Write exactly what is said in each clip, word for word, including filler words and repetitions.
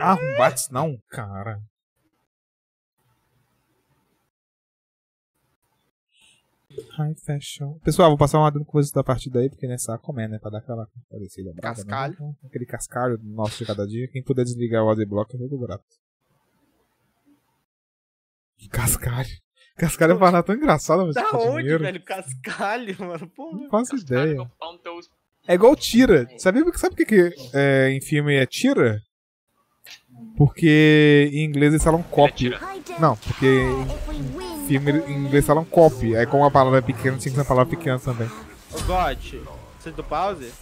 Ah, um bate não, cara. Ai, fashion. Pessoal, vou passar uma dúvida com vocês da partida aí, porque nessa comer, né? Pra dar aquela parecida brava, Cascalho. Né? Aquele cascalho nosso de cada dia. Quem puder desligar o adblock, eu vou do grato. Que cascalho. Cascalho é uma parada tão engraçada, mas Da custa onde, dinheiro. velho? Cascalho, mano. Porra. Não faço Cascalho ideia. que eu pau no teu... É igual tira. Sabe, sabe por que, que é, em filme é tira? Porque em inglês eles falam copy. Não, porque em filme em inglês eles falam copy. Aí como a palavra é pequena, tinha que ser uma palavra pequena também. Ô, God, você do pause?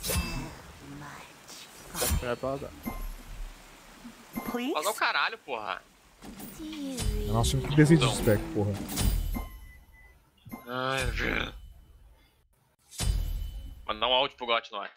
Vai pausar. Pausa o caralho, porra. É nosso time que decide o spec, porra. Ai, velho. Mandar um áudio pro Got no ar.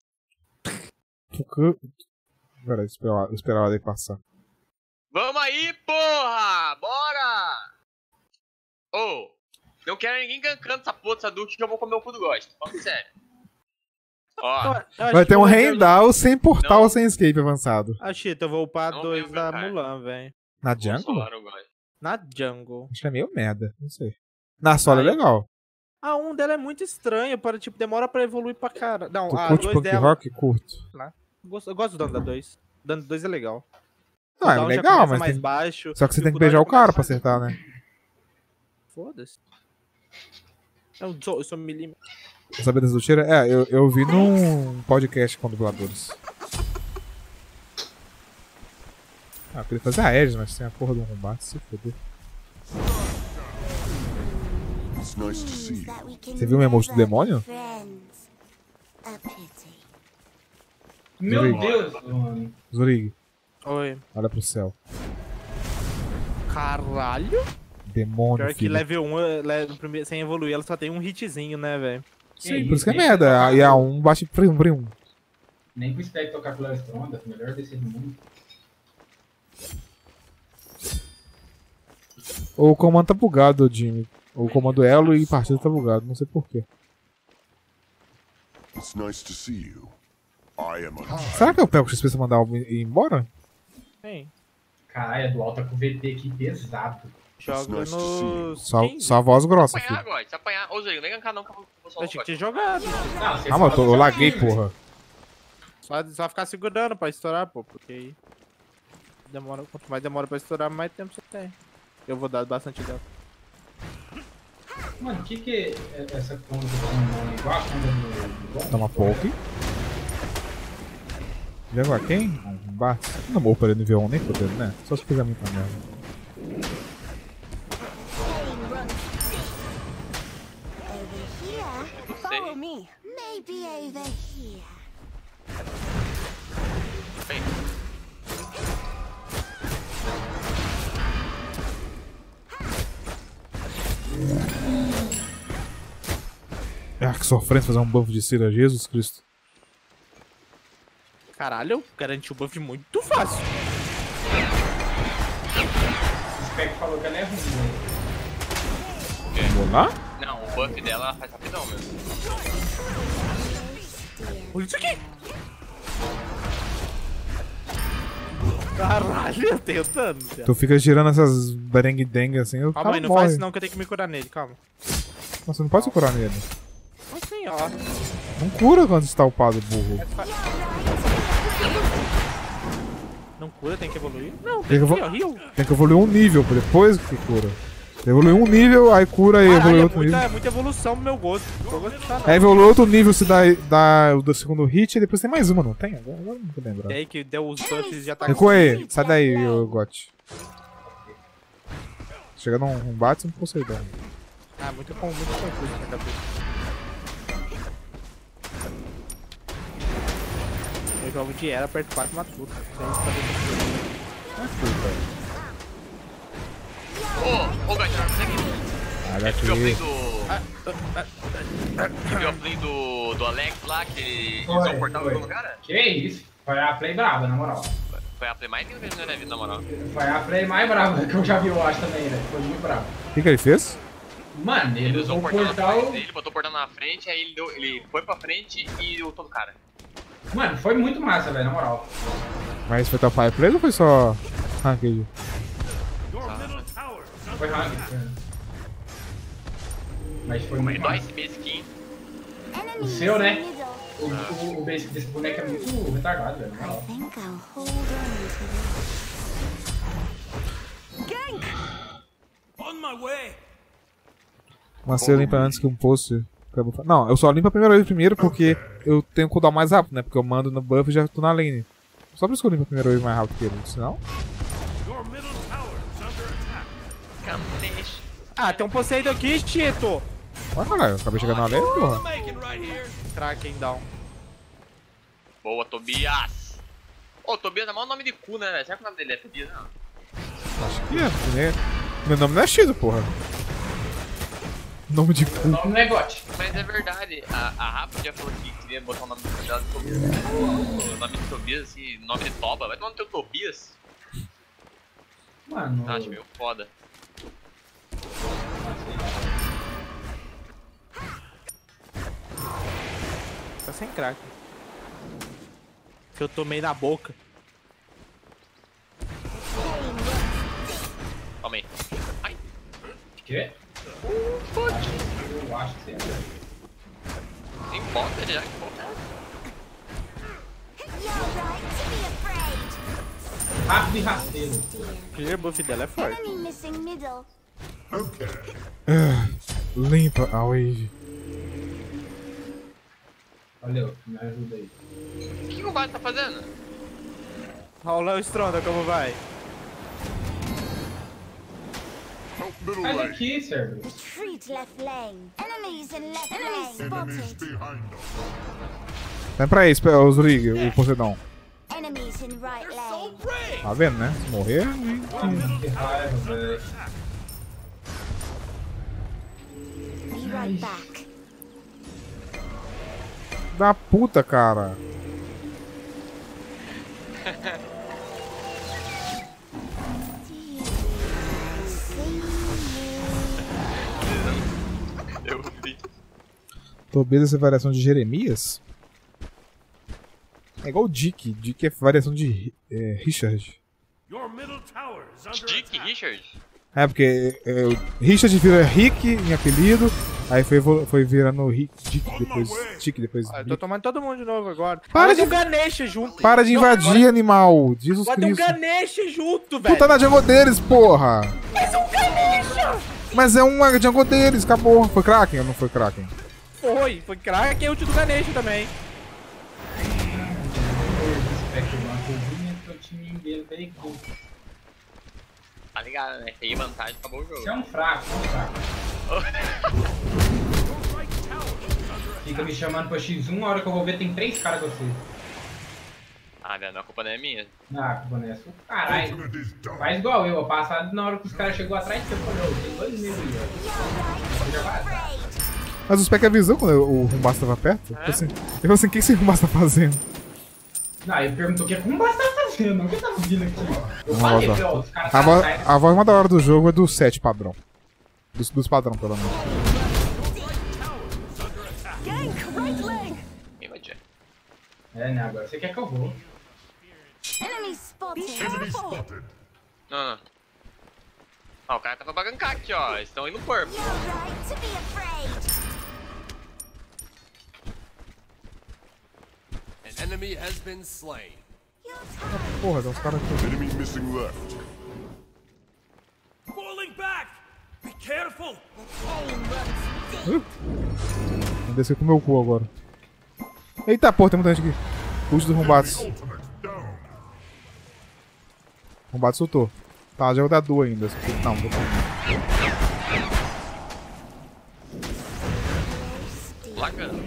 Peraí, esperar, esperar ela passar. Vamos aí, porra! Bora! Ô, oh, não quero ninguém gankando essa porra dessa Duke que eu vou comer o cu do Got. Fala sério. Ó, vai ter um Rendal sem portal não. sem escape avançado. Ah, shit, eu vou upar Não dois mesmo, da cara. Mulan, velho. Na vou jungle? solar o Got. Na jungle. Acho que é meio merda, não sei. Na solo é Aí- legal. A um dela é muito estranha, para, tipo, demora pra evoluir pra cara. Não, Tu a curte dois punk dela... rock? Curto. Eu gosto, eu gosto do dano da dois. O dano da dois é legal. Não, é cooldown já legal, começa mas mais tem... baixo. Só que você e tem que cooldown beijar já o cara começa pra mais- acertar, né? Foda-se. Eu sou, eu sou milímetro. Quer saber das do tira? É, eu, eu vi num podcast com dubladores. Ah, eu queria fazer a Aegis, mas tem a porra do combate, se foder. It's nice to see you. Você viu o emoji do demônio? Meu Zurigo. Deus, mano. Zurig, Oi. olha pro céu. Caralho. Demônio, Pior que filho. level um, eh, level primeiro, sem evoluir, ela só tem um hitzinho, né, velho? Sim, por isso que é merda. E a um bate prim, prim. Nem pro Spec tocar pela Stronda, melhor D C do mundo. Ou o comando tá bugado, Jimmy. Ou o comando Elo e partida tá bugado, não sei porquê. It's nice to see you. I am a Será que eu pego o X P pra mandar o ir embora? Sim. Caralho, a do alta com V T aqui pesado. Joga nice to no... Só, só a voz grossa, Apanhar, filho. Got. Se apanhar... Ô, Zé, nem gankar não, que eu vou Eu solar o tinha que Got. ter jogado. Não, você Ah, mas eu, tô- eu fala laguei, também, porra. Só, só ficar segurando pra estourar, pô, porque aí... Demora, quanto mais demora pra estourar, mais tempo você tem. Eu vou dar bastante dano. Mano, o que que é essa conta com igual a conta do do Toma poke. E agora quem? Um bate. Não vou para nível um nem podendo, né? Só se fizer muita merda. Sei. me. Maybe over here. Vem. Ah, que sofrência fazer um buff de Cira, Jesus Cristo. Caralho, eu garanti o buff muito fácil. O Spec falou que ela é ruim, né? Vamos lá? Não, o buff dela faz rapidão mesmo. Olha isso aqui. Caralho, eu tenho dano. já. Tu fica girando essas berengue-dengue assim, o Calma cara aí, não morre. faz isso não que eu tenho que me curar nele, calma. Nossa, você não pode se curar nele. Assim, ó. Não cura quando está upado, burro. Não cura, tem que evoluir? Não, Tem tem que que evolu- heal. Tem que evoluir um nível, pô, depois que cura. Evoluir um nível, aí cura e Caralho, evolui é outro muita, nível. é muita evolução pro meu gosto. Tô gostando. Aí evolui outro nível, se dá, dá o do segundo hit e depois tem mais uma, não tem? Agora, agora não tô lembrando. E aí que deu os buffs e já tá... Recua aí, sai daí, ô Got. Chega num um bate e um Poseidon. Ah, muito bom, muito confuso na cabeça. Eu jogo de era, aperto quatro e mato tudo. Sem saber Ô, ô, Got, você aqui. Olha aqui. Viu a play do... Viu a play do... do Alex lá, que eles Foi, vão cortar o foi. jogo no cara? Que isso? Foi a play braba, na moral. Foi a play mais linda que eu já vi, na moral. Foi a play mais braba que eu já vi, eu acho também, né? Foi muito brabo. O que, que ele fez? Mano, ele Ele usou usou o o portal na portal. frente dele, botou o portal na frente, aí ele, deu, ele foi pra frente e ultou no cara. Mano, foi muito massa, velho, na moral. Mas foi tua fireplace ou foi só... Ranked. Foi rápido, cara. Mas foi Mas muito dói rápido. esse skin. O seu, né? O, o, o basic desse boneco é muito retardado, velho. I think I'll hold on to Mas você limpa antes que um post. Não, eu só limpo a primeira vez primeiro porque eu tenho cooldown mais rápido, né? Porque eu mando no buff e já tô na lane. Só por isso que eu limpo a primeira vez mais rápido que ele, senão. Ah, tem um Poseidon aqui, Tito. Olha, caralho, eu acabei chegando na lane, porra. Kraken down. Boa, Tobias. Ô, Tobias é o maior nome de cu, né, velho? Será que o nome dele é Tobias? Não. Acho que é, né? Meu nome não é Shido, porra. Nome de O cu. nome não é gote. Mas é verdade, a, a Rafa já falou que queria botar o nome do dela de Tobias. O nome de Tobias, assim, nome de Toba. Vai tomar no teu Tobias? Mano. Ah, acho meio foda. Tá sem crack. Que eu tomei na boca. Calma aí. Ai, Quê? Eu acho que é. tem bota já, que porra. You're right to be afraid. Rápido e rasteiro. O primeiro buff dela é forte. Enemy missing middle. Okay. Limpa a wave. Valeu, me ajuda aí. O que, que o Bart tá fazendo? Raulão Stronda, como vai? Help middle Sai lane. daqui, Sérgio. Retreat left lane. Enemies in left lane. Enemies Spotted. behind us. Vem pra aí, o Zrig, o Poseidon. Enemies in right lane. Tá vendo, né? Se morrer, hein? Que raiva, velho. Be right back. Da puta, cara. Eu vi. Tobias é variação de Jeremias? É igual o Dick. Dick é variação de é, Richard. Dick Richard? É, porque é, o Richard vira Rick em apelido, aí foi, evolu- foi virando Rick, Dick, depois Dick, depois Ah, eu tô Dick. tomando todo mundo de novo agora. Para Agora de- tem um Ganesha junto. Para de Não, invadir, agora- animal! Jesus Agora tem um Cristo. Ganesha junto, velho. Tu tá na jungle deles, porra! Mas é um Ganesha! Mas é uma jungle deles, acabou. Foi Kraken ou não foi Kraken? Foi, foi crack e ult do Ganesha também. Spectre, uma coisinha pro time dele, peraí. Tá ligado, né? Tem vantagem, acabou o jogo. Você é um fraco, um fraco. Fica me chamando pra X um, a hora que eu vou ver tem três caras com você. Ah, velho, a culpa não é minha. Ah, a culpa não é sua. Caralho. Ultimate is down. Faz igual eu, a passada na hora que os caras chegou atrás, você falou, tem dois meses ali, ó. Já vai atrás. Mas o Spec avisou quando o Rumbasta tava perto? Eu assim, eu falei assim, o que esse Rumbasta tá fazendo? Não, ele perguntou o que como você tá fazendo, o que tá vindo aqui? Eu A falei, voz, ó, os caras a, tá voz, atrás. a voz mais da hora do jogo é do set padrão. Dos, dos padrão, pelo menos. Quem vai tirar? É, né, agora você quer que eu vou. Enemy spotted. Enemy spotted. Não, não. Ah, o cara tava pra gankar aqui, ó. Eles estão indo purple. You're right to be afraid. An enemy has been slain. Your time. Porra, tem uns caras aqui. Enemy missing left. Falling back! Be careful! Pain runs deep. Vou descer com o meu cu agora. Eita porra, tem muita gente aqui. Ult do Rumbatsu. Ultimate down. Rumbatsu soltou. Tá, já vou dar duas ainda. Não, vou Lagando.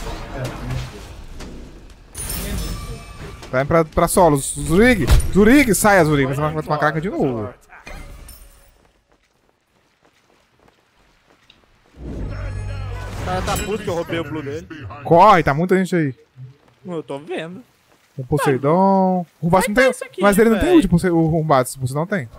Vai pra, pra solo. Zurig! Zurig! Saia, Zurig! Você vai tomar craca de novo. O cara tá puto que eu roubei o blue dele. Corre, tá muita gente aí. Eu tô vendo. O Poseidon. O Rumbatsu não tem. isso aqui, Mas ele não tem véi. ult, Pose- o Rumbatsu. Você não tem.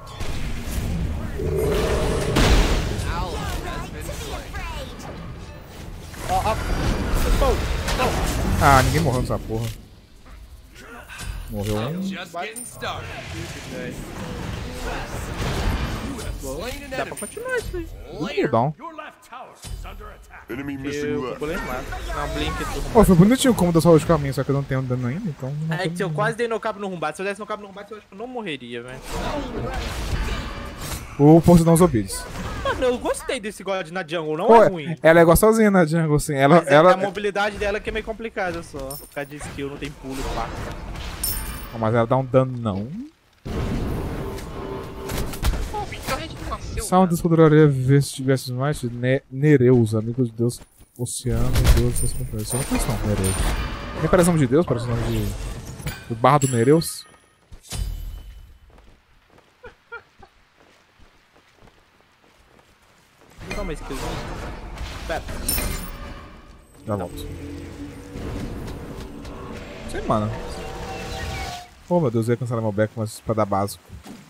Ó, ó. Pô, Ah, ninguém morreu nessa porra. Morreu um. Just getting started. velho. Slain an Dá pra enemy. continuar isso aí. Cooldown. Your left tower is under attack. Enemy missing Eu left. pulei mais. Não, blink do Pô, Rumbat. foi bonitinho como deu só de caminho, só que eu não tenho dano ainda, então. Não É tem- que se eu quase dei no cabo no Rumbat, se eu desse no cabo no Rumbat, eu acho que eu não morreria, velho. O Poseidon Zobides. Mano, eu gostei desse God na jungle, não Pô, é ruim. ela é gostosinha na jungle, assim. Ela. Mas é ela... a mobilidade dela que é meio complicada só. Por causa de skill, não tem pulo e pá. Oh, mas ela dá um dano, não. Pô, o Pinto Red não nasceu. Sound poderia viver se tivesse mais de ne Nereus, amigo de Deus, oceano, Deus, essas companhias. Eu não conheço não, Nereus. Nem parece nome de Deus, parece nome de. O Bardo Nereus. Dá uma skillzinha. Pera. Já volto. Sim, mano. Oh meu Deus, eu ia cancelar meu back, mas pra dar básico.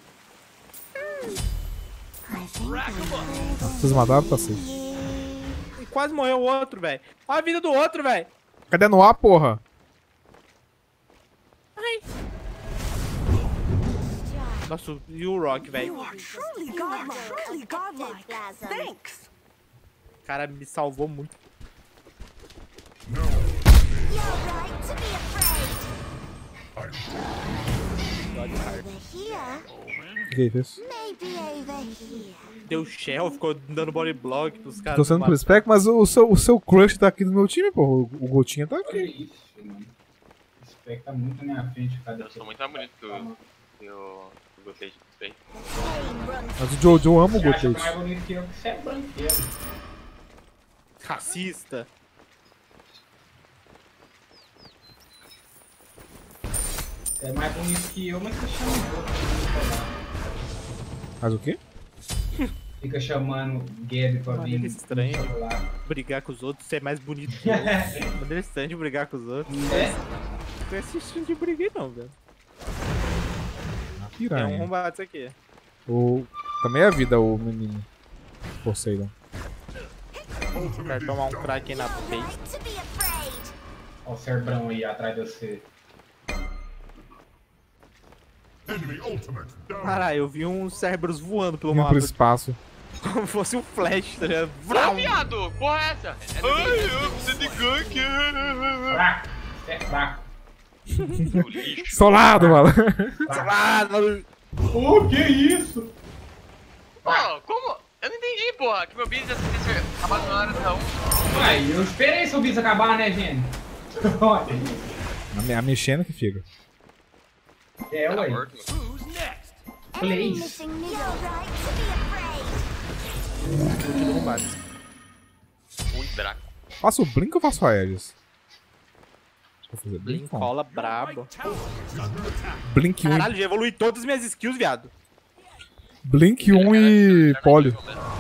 Vocês mataram, cacete. E quase morreu o outro, velho. Olha a vida do outro, velho. Cadê no ar, porra? Nossa, e o Rock, velho. Truly godlike. Truly godlike. Thanks. O cara me salvou muito. You're right to be afraid. Over here. Que que é isso? Maybe over here. Deu shell, ficou dando body block pros caras. Tô sendo pro spec, mas o seu, o seu crush tá aqui no meu time, porra. O, o Gotinha tá Olha aqui. isso, mano. Esse spec tá muito na minha frente. Cada Eu sou muito mais bonito que o. que o. que o Gotage do Spray. Pain runs Mas o Jojo ama o Você acha Gotate. mais bonito que eu, que você é branqueiro. Racista. Você é mais bonito que eu, mas você chama os outros. Faz o quê? Fica chamando Gabi pra vir. Maneira estranha. no celular. Brigar com os outros, ser mais bonito que eu. Maneira estranha de brigar com os outros. É? Não tô assistindo de brigar não, velho. É um Piranha. combate isso aqui. O... Também é vida, o menino. Poseidon. Quero tomar um crack na face. right to be afraid. Olha o Cerbrão aí atrás de você. Enemy ultimate down. Caralho, eu vi uns cérebros voando pelo Indo mapa. pro espaço. Como se fosse um flash, tá ligado? Ô, Vrau! viado! Porra é essa? Ai, eu preciso de gank! Fraco! Você é fraco. Seu lixo. Solado, mano. Ah, não- Oh, que isso? Pô, como? Eu não entendi, porra. Que meu business ia ter acabado na hora da um. Uai, eu esperei seu bicho acabar, né, gente? Olha. A me- A mexendo que fica. É, Tá ué. morto, mano. Who's next? Enemy Please. missing middle. You're right to be afraid. Ult do combate. Muito draco. Faço o Blink ou faço a Aegis? Deixa eu fazer Blink. Blink não. cola brabo. Tower is under attack. Blink um, e- Caralho, já evolui todas as minhas skills, viado. Blink um e Polio.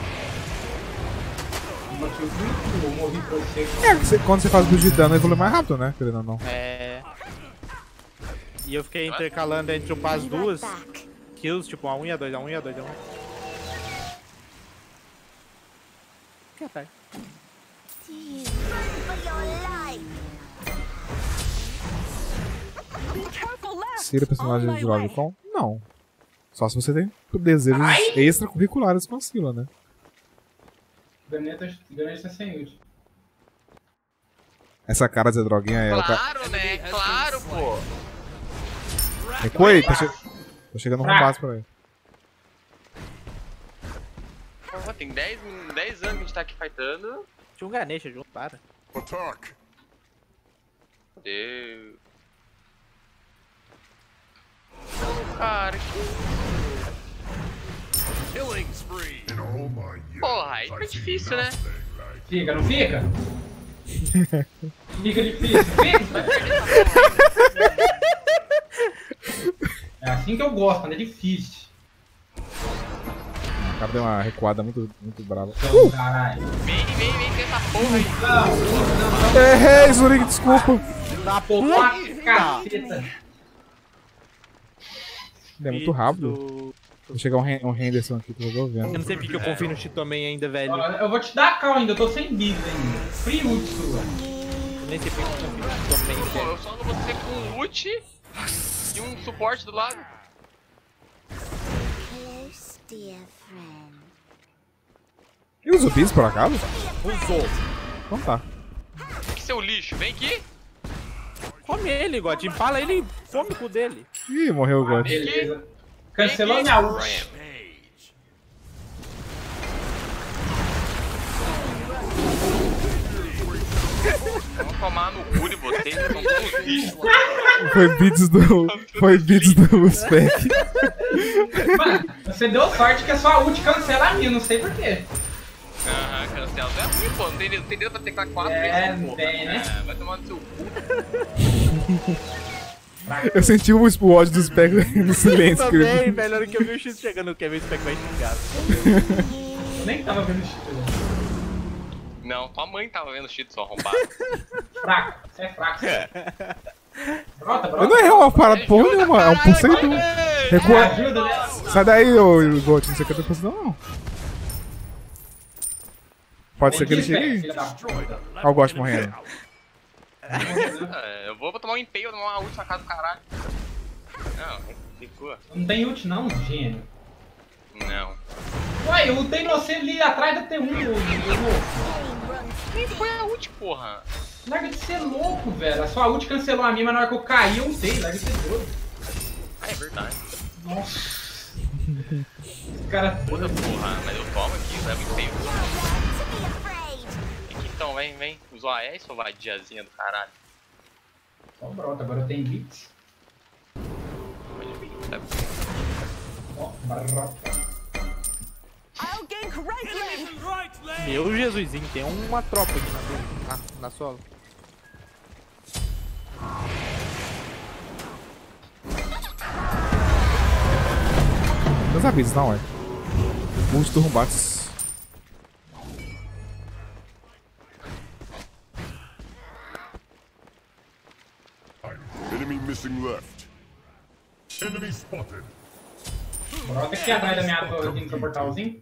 Eu morri pra você. É, que você- quando você faz build de dano, evolui mais rápido, né? Querendo ou não. É. E eu fiquei intercalando entre upar as Be duas right back. kills, tipo a um e a dois, a um e a dois, a um. Caralho. To you. Run for your life. Be careful left. Ser personagem de Logicon? Não. Só se você tem desejos extracurriculares com a Scylla, né? Ganeta, ganeta sem ult. Essa cara de droguinha é. Ela tá... Claro, né? Claro, pô. Recua aí, tá, che... tá chegando um combate pra aí. Pô, tem dez anos que a gente tá aqui fightando. Tinha um Ganesha junto, para. Attack. Deus. Não, cara, que. Killing spree. In all my years, Porra, aí fica I've seen difícil, né? nothing like Fica, não fica? Fica difícil, fica? É assim que eu gosto, quando é difícil. O cara deu uma recuada muito, muito brava. Então, caralho. Vem, vem, vem com essa porra aí. Não, não, Errei, Zurig, desculpa. Da não. Caceta. É muito rápido. Do... Vou chegar um, Hen- um Henderson aqui, tô Eu resolvendo. não sei porque eu confio no Cheat também ainda, velho. Ó, eu vou te dar a cal ainda, eu tô sem vida ainda. Free ult sua. Eu nem sei porque eu confio no Cheat também, Pô, velho. eu só não vou ser com ult e um suporte do lado. zumbis por acaso? Usou. Então tá. Que seu lixo, vem aqui. Come ele, God. Empala ele, come o cu dele. Ih, morreu o God. Beleza. Cancelou minha ult. Rampage. Vamos tomar no cu de vocês, vocês são todos lixos. Foi beats do. Foi beats do Spec. Mano, você deu sorte que a sua ult cancela a minha, não sei porquê. Aham, cancela. Não é ruim, pô. Não tem, não tem dedo pra teclar quatro É, vezes, não pô. tem, né? É, vai tomar no seu cu. Eu senti o ódio do Spec no silêncio. que ele- Também, velho. Na hora que eu vi o X chegando, quer ver o Spec vai xingar. Eu nem tava vendo isso. Não, tua mãe tava vendo o cheat só arrombado. Fraco, você é fraco. Brota, brota. Eu não errei uma parada porra nenhuma, é um por cento. É, Recua. ajuda, né? Sai daí, ô God, não sei o que eu tô fazendo, não. Pode ser que ele chegue aí. Filha da puta. Olha o God morrendo. É, eu vou tomar um empenho, tomar uma ult na casa do caralho. Não, ficou. Não tem ult não, gênio. Não. Uai, eu ultei você ali atrás da T um, ô louco. Nem foi a ult, porra. Larga de ser louco, velho. A sua ult cancelou a minha, mas na hora que eu caí, eu ultei. Larga de ser doido. Ah, é verdade. Nossa. Esse cara... Puta porra, mas eu tomo aqui, leva empenho. To be afraid. Aqui, então, vem, vem. Usou a E, sua vadiazinha do caralho. Só brota, agora eu tenho blitz. Pode vir, tá? Ó, brota. I'll gank right lane. Right leg. Meu Jesusinho, tem uma tropa aqui na, na, na solo. Meus avisos, não é? Ult do Rumbates. Enemy missing left. Enemy spotted. Brota aqui atrás da minha torre aqui no seu portalzinho.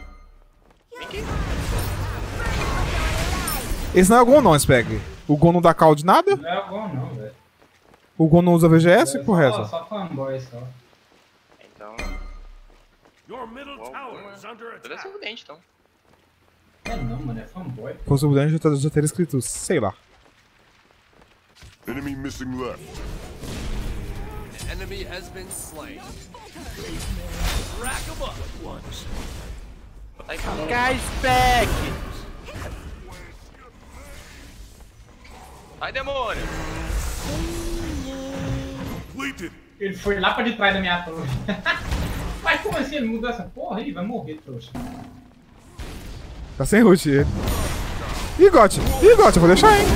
Esse não é o Gon não, Spec. O Gon não dá call de nada? Não é bom não, velho. O Gon não usa V G S, É porra só, essa? só fanboy, só. Então, Your middle Well, tower well, is under deve ser attack. o dente, então. É não, mano, é fanboy. Se fosse o Daniel, já, já teria escrito, sei lá. Enemy missing left. Enemy has been slain. Rack 'em up once. Botar aí pra mão. Cai, Spec! Ai, demônio! Completed. Ele foi lá pra de trás da minha torre. Mas como assim ele mudou essa porra aí? Vai morrer, trouxa. Tá sem root ele. Ih, Got! Ih, Got, eu vou deixar, hein?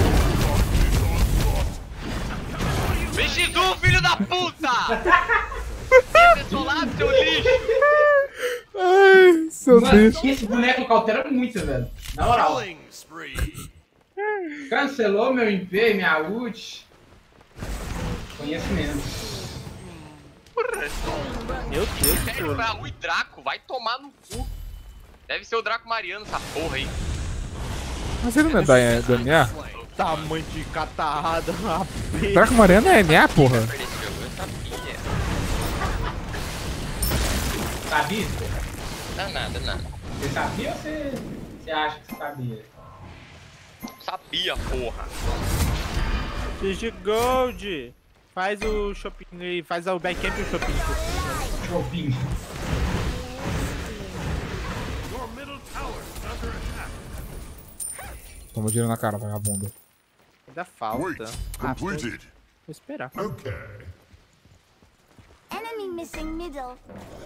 Vem X um, filho da puta! Vem desolado, seu lixo! Ai, seu Mano, bicho. esse boneco cautela muito, velho. Na moral. Killing spree. Cancelou meu I P, minha ult. Conhecimento. Meu Deus, que Sério, pra Rui Draco, vai tomar no cu. Deve ser o Draco Mariano, essa porra aí. Mas ele não é da, é da M A? tamanho de catarrada. Draco Mariano é M A, porra? Perdi esse jogo, eu sabia. Sabia? Pô? Não, nada, nada. Você sabia ou você, você acha que você sabia? Sabia, porra. G G Gold. Faz o shopping aí, faz o backup e o shopping. Chopin. Your middle tower is under attack. Toma dinheiro na cara, vagabunda. Ainda Wait. falta. Ah, vou, vou Completed. esperar. Okay. Enemy missing middle.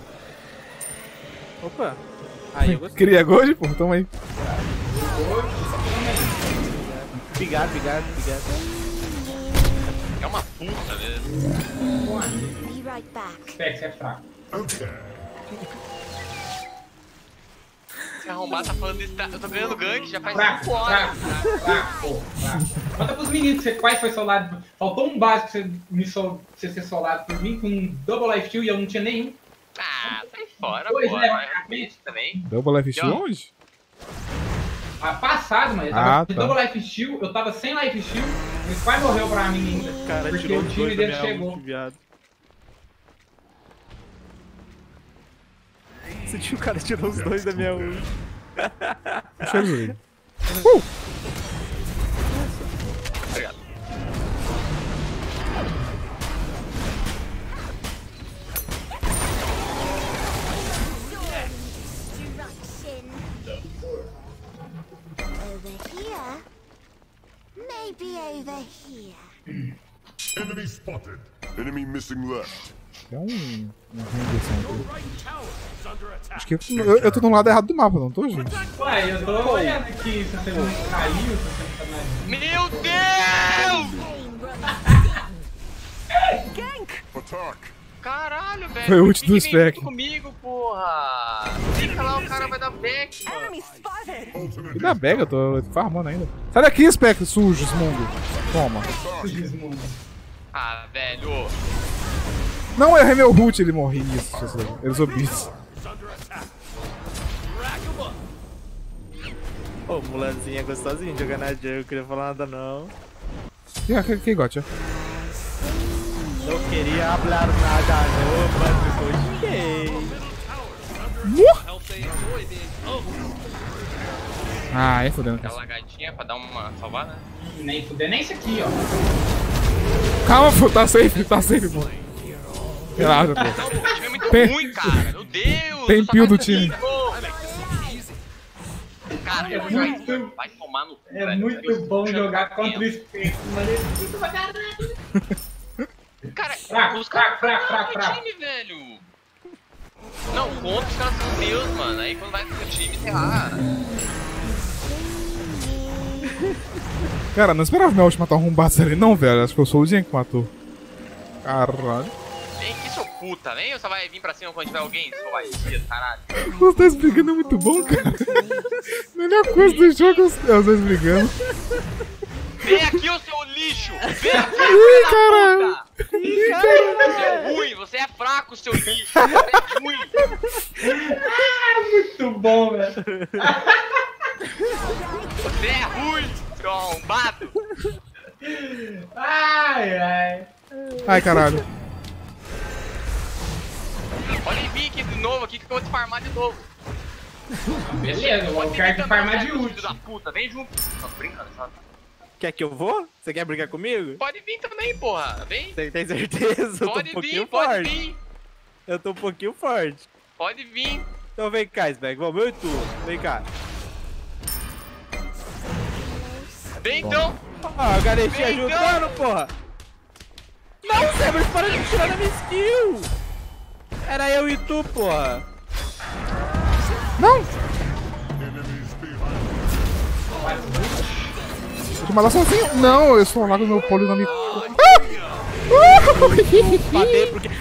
Opa. Aí eu gostei. Queria Gold, porra? Toma aí. Obrigado, obrigado, obrigado. É uma puta, velho. Bom amigo. Be right back. Espera que você é fraco. Okay. Esse arrombado tá falando desse. Eu tô ganhando gank já faz Fraco, cinco horas. fraco, fraco, pô, fraco. Conta pros meninos que você quase foi soldado. Faltou um básico pra você, me sol, pra você ser soldado por mim com um double life steal e eu não tinha nenhum. Ah, sai fora, Pois pô. é, Vai mas- no também. Double Life Steal Não. onde? Ah, passado, mas eu Ah, tava de tá. double life steal, eu tava sem life steal, ele quase morreu pra mim ainda. O cara porque tirou o os time dois da dele minha chegou. ult, viado. Você tinha o cara tirou os dois da minha ult. Deixa eles aí. Uh! Obrigado. Over here. Maybe over here. Enemy spotted. Enemy missing left. É um. um rendição aqui. Right tower is under attack. Acho que eu, eu, eu tô no lado errado do mapa, não tô, gente? Ué, eu tô olhando aqui se você não caiu, se você não tá mais. Meu Deus! Attack. Caralho, velho. Foi o ult Por que do que vem Spec. comigo, porra. Fica lá, o cara vai dar back, mano. Ultimate. E da bag, eu tô farmando ainda. Sai daqui, Spec, sujo, mundo. Toma. Desmundo. Ah, velho. Não, eu errei meu ult, ele morri nisso. Eles obis. Ô, oh, Mulanzinho é gostosinho de jogar na jungle, eu queria falar nada não. E que, que gosta? Não queria falar nada não, mas eu gostei. Ah, é fodendo. Aquela lagadinha pra dar uma salvada, né? Nem fuder, nem isso aqui, ó. Calma, pô, tá safe, tá safe, pô. Relaxa, pô. Não, o time é muito Tem- ruim, cara. Meu Deus. Tem só pio faz do time. cinco. Cara, É eu vou jogar muito- isso, vai tomar no cu, É velho. muito Eu- bom eu- jogar contra o Spectre, mano. Ele fica pra caralho. Cara, Fraco, os fraco, caras fraco, fraco, não fraco. time, velho. Não, contra os caras são meus, mano. Aí quando vai pro time, sei lá. Cara, não esperava meu ult matar um rumbaço ali, não, velho. Acho que eu sou o Jen que matou. Caralho. Vem aqui, seu puta. Vem ou só vai vir pra cima quando tiver alguém? Seu vazio, caralho. Os dois brigando é muito bom, cara. Melhor coisa do jogo é os é os dois brigando. Vem aqui, ô seu lixo. Vem aqui, Ih, filho caralho. da puta. Você é ruim, você é fraco, seu lixo. Você é ruim. Muito bom, velho. Você é ruim, seu arrombado. Ai, ai. Ai, caralho. Pode vir aqui de novo aqui que eu vou te farmar de novo. Beleza, eu Pode vir quero que também, farmar de filho ult. da puta, vem junto. Não, tô brincando, só. Quer que eu vou? Você quer brigar comigo? Pode vir também, porra. Vem. Você tem certeza? Eu tô um Pode pouquinho vir, pode forte. vir. Eu tô um pouquinho forte. Pode vir. Então vem cá, Spec. Vamos, eu e tu. Vem cá. Vem então. Ah, o Ganesha Vem, ajudando, porra. Não, Sebers, para de tirar da minha skill. Era eu e tu, porra. Não! Enemies behind. Vou te matar sozinho. Não, eu sou lá com o meu poli na minha. Bater porque...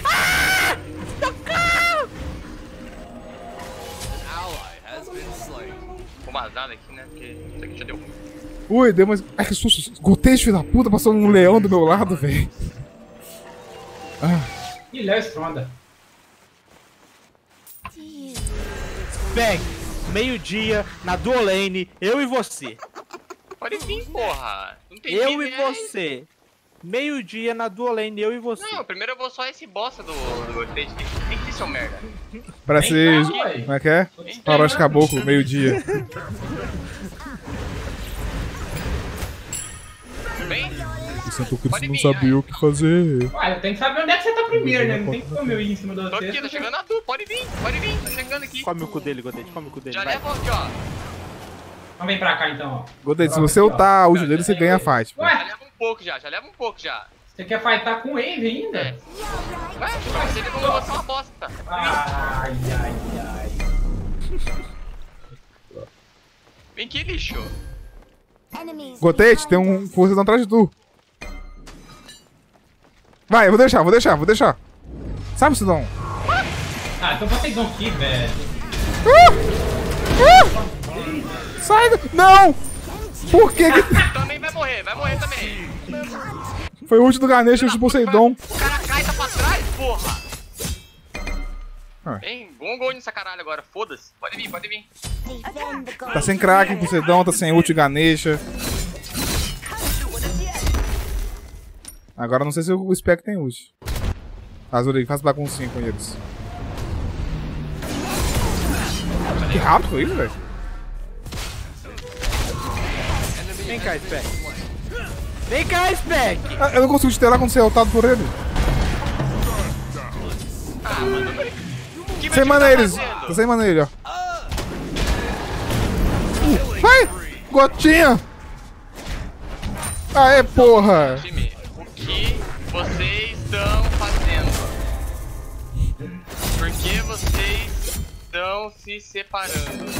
Ally has been slain. Vou vazar aqui, né? Porque isso aqui já deu ruim. Ui, deu mais. Ai, que susto. Gotei, filho da puta. Passou um leão do meu lado, velho. Ih, Léo Stronda. Spec, meio-dia, na dual lane, eu e você. Pode vir, porra. Não tem Eu vida, e né? você. Meio-dia na dual lane, eu e você. Não, primeiro eu vou só esse bosta do do stage. Tem que ir, seu merda. Parece. Vem cá, ué. Como é que é? Faroeste Caboclo, meio-dia. Vem. Santo Cristo Pode não vir, sabia vai. o que fazer. Ué, eu tenho que saber onde é que você tá primeiro, né? Não tem que comer em cima de Tô aqui, você. tô chegando a tu. Pode vir, pode vir. Tô chegando aqui. Come o cu dele, Godete, come o cu dele. Já vai. leva aqui, ó. Então vem pra cá, então, ó. Godete, se você ultar a ult dele, você ganha a fight. pô. Já Ué, leva um pouco já, já leva um pouco já. você quer fightar com Wave É. ainda? Ué, pra você ver como eu vou ser uma bosta. Ai, ai, ai. Vem aqui, lixo. Enemies Gotete, tem um força atrás de tu. Vai, eu vou deixar, vou deixar, vou deixar. Sabe, Sidão? Ah, então vocês vão aqui, velho. Sai! do- Não! Por que que... Também vai morrer, vai morrer também. Foi o ult do Ganesha e o ult do Poseidon. O cara cai e tá pra trás, porra. Ah. Vem, gol gol nessa caralho agora, foda-se. Pode vir, pode vir. defend the Tá sem crack, Poseidon, tá sem ult Ganesha. Agora não sei se o Spec tem ult. Azul, faz baguncinha com eles. Que rápido foi isso, velho? Vem cá, Spec. Vem cá, Spec. Ah, eu não consigo te terar quando você é ultado por ele. Ah, mano. Que Sem meu mana time tá eles. fazendo? Tô sem mana ele, ó. Uh, vai! Gotinha! Aê, porra! Time, o que vocês estão fazendo? Por que vocês estão se separando?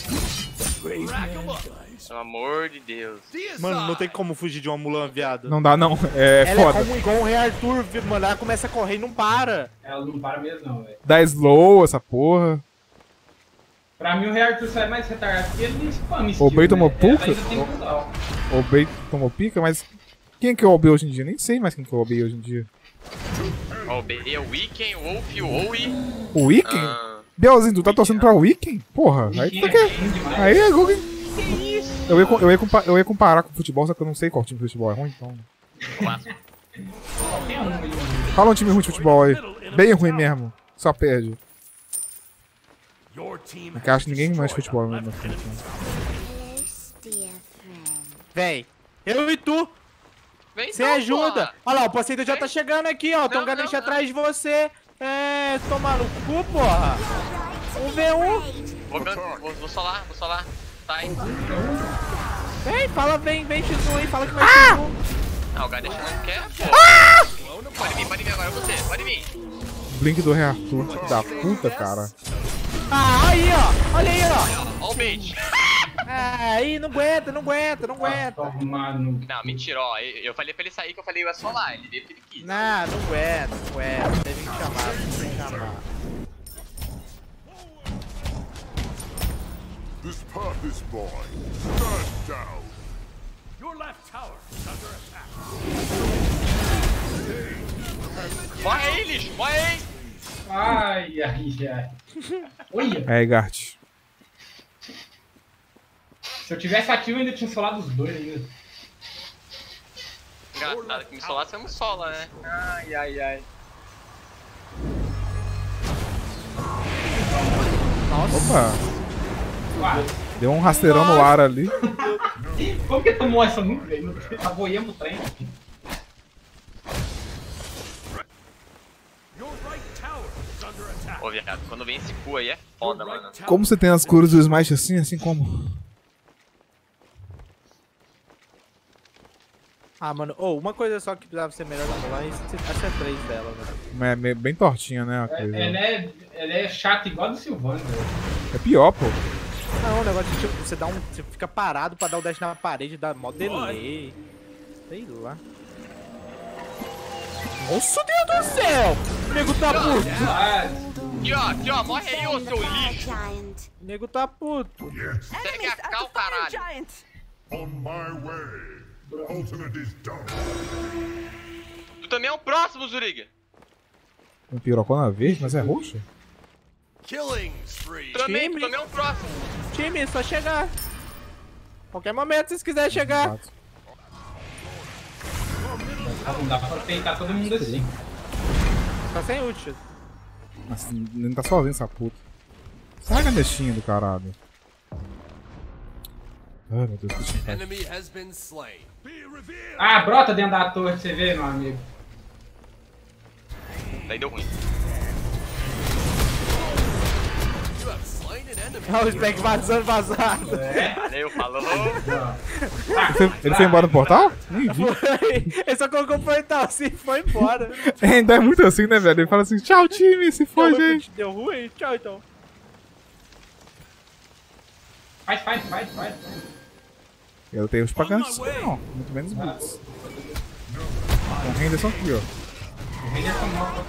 Pelo amor de Deus. Mano, não tem como fugir de uma Mulan, viado. Não dá, não. É Ela foda. é como igual o Rei Arthur, viu, mano. Ela começa a correr e não para. Ela não para mesmo, não, velho. Dá slow, essa porra. Pra mim, o Rei Arthur sai mais retardado porque ele não spam skill, O Bey tomou né? puca? Ela ainda tem cooldown. O Bey tomou pica, mas... Quem que é o O B hoje em dia? Nem sei mais quem que é o O B hoje em dia. Ó, o B é o Weekend, o Wolf e o Owi. O Weekend? Ah, Belzinho, tu tá torcendo pra Weekend? Porra, aí tu Quem é quer... quem demais? Aí é Google. Eu ia, co- eu, ia compa- eu ia comparar com futebol, só que eu não sei qual time de futebol é ruim, então... Vasco. Qualquer um aí. Fala um time ruim de futebol aí. Bem ruim mesmo. Só perde. Your team Porque eu acho que ninguém mais de futebol mesmo. Close, dear friend. Véi, eu e tu, Vem você então, ajuda. porra. Olha lá, o Poseidon já tá chegando aqui, ó. Tem um Não, Ganesh não, atrás de você. É, tomar no cu, porra. Um v um. Vou, vou, vou solar, vou solar. Sai. Vem, fala, vem, vem X um aí, fala que vai X um. Ah, o Ganesh não quer, pô. Pode vir, pode vir agora, você, pode vir. Blink do Rei Arthur. Que da puta, cara. Ah, aí, ó. Olha aí, ó. Ó o bait. Ah, aí, não aguenta, não aguenta, não aguenta. Tomar no... Não, mentira, ó. Eu eu falei pra ele sair que eu falei eu ia solar. Ele veio porque ele quis. Não, não aguenta, não aguenta. Teve que chamar, teve que chamar. This path is mine. Stand down. Your left tower is under attack. Morre aí, lixo, morre aí. Ai, ai, ai. Olha, É, Gart. se eu tivesse ativo, eu ainda tinha solado os dois ainda. Engraçado que me solar, você não sola, né? Ai, ai, ai. Opa. Uai, Deu um rasteirão no ar ali. como que tomou essa nuvem, velho? Aboiamos o trem. Your right tower is under attack. Ô, viado, quando vem esse cu aí é foda, Your mano. right tower Como você tem as cores do Smash assim, assim como... Ah, mano, ô, uma coisa só que precisava ser melhor da Mulan é essa é três dela, velho. É meio- bem tortinha, né? A coisa. Ela é, ela é chata igual a do Silvano, velho. É pior, pô. Não, o negócio de tipo, você dá um. Você fica parado pra dar o dash na parede, dá mó delay. Sei lá. Nossa, Deus do céu! O nego tá puto! Ah, Aqui, ó, aqui, ó, morre aí, ô seu lixo. Giant. O nego tá puto! Yes, Segue a cal, caralho. on my way. Ultimate is done. Tu também é o próximo, Zuriga. Um pirocona verde, mas é roxo? killing spree. Tu também, tu Time. também é o próximo. Time, é só chegar. Qualquer momento, se vocês quiserem chegar. Fato. não dá pra peitar todo mundo assim. Tá sem ult. Mas não tá sozinho essa puta. Sai a ganestinha do caralho. Ai, meu Deus, que simpático. Enemy has been slain. Be revealed. Ah, brota dentro da torre, você vê, meu amigo. Daí deu ruim. You have slain an enemy. Olha o Spec vazando, vazado. Valeu, falou. Ele foi, ele foi embora do portal? Nem vi. Ele só colocou o portal assim e foi embora. É, ainda é muito assim, né, velho? Ele fala assim, tchau, time, se foi, Deu- gente. Deu ruim? Tchau, então. Faz, faz, faz, faz. Eu tenho os pagantes. Não, muito menos boots. Com Henderson aqui, ó. O Henderson morre.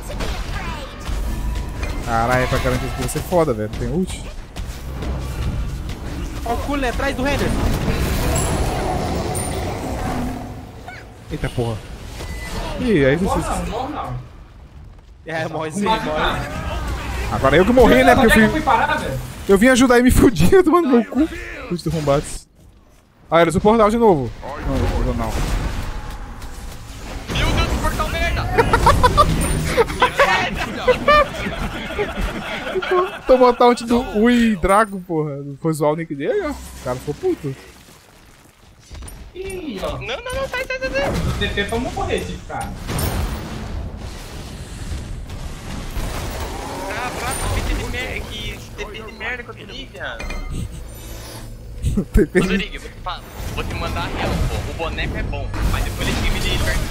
Caralho, pra garantir que você é foda, velho. Tem ult. Ó o Cooler atrás do Henderson. Eita porra. Ih, aí Morre vocês... não, morre não. É, morre sim, O Mato morre. tá. Agora eu que morri, né? Onde Porque é que eu eu fui, fui parar, velho? eu vim ajudar e me fudi, tomando meu cu. Os derrumbados. Ah, eles o portal de novo. Não, não, não. Meu Deus, que portal merda. Tomou taunt do Ui Drago, porra. Foi zoar o nick dele, ó. O cara ficou puto. Ih, Ih, ó. Não, não, não, sai, sai, sai, sai. Os D P vão morrer esse cara. Ah, próximo, T P de merda, que T P de merda que eu pedi, viado. T P Ô, Zorig, eu vou te falar, vou te mandar a real, pô. O boneco é bom, mas depois ele time de per...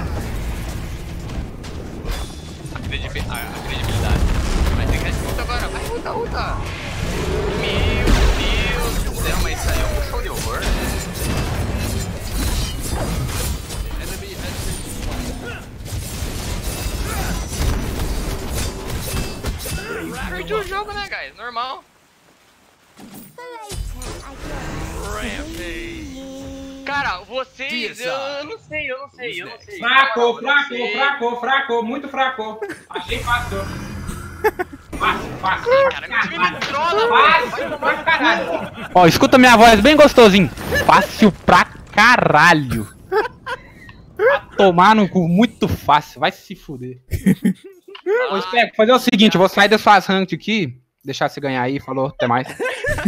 a, credibi... a, a credibilidade. Mas tem que dar ulta agora, vai, ulta, ulta. Meu Deus do céu, mas isso aí é um show de horror. Enemy has been slain. Perdi o jogo, né, guys? Normal. Rampage. Cara, vocês, eu, eu não sei, eu não sei, eu não sei. Fraco, Eu não fraco, sei. fraco, fraco, muito fraco. Achei fácil. Fácil, fácil. Cara, meu time me trola, Fácil pra caralho. Ó, escuta minha voz bem gostosinho. Fácil pra caralho. Vai tomar no cu, muito fácil. Vai se fuder. Ô, Spec, fazer o seguinte, eu vou sair das suas ranked aqui. Deixar você ganhar aí, falou, até mais.